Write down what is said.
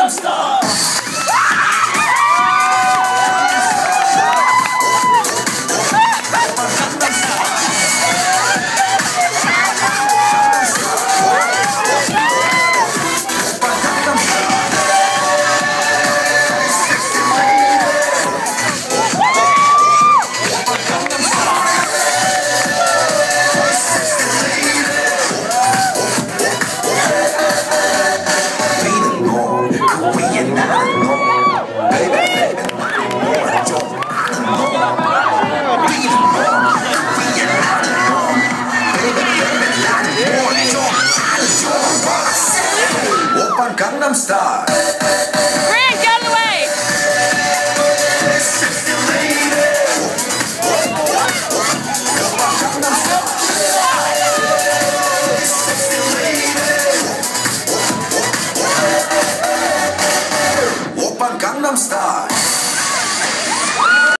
Gangnam Style. Gangnam Style. Grant, get out of the way! Sexy lady. Sexy lady. Gangnam Style.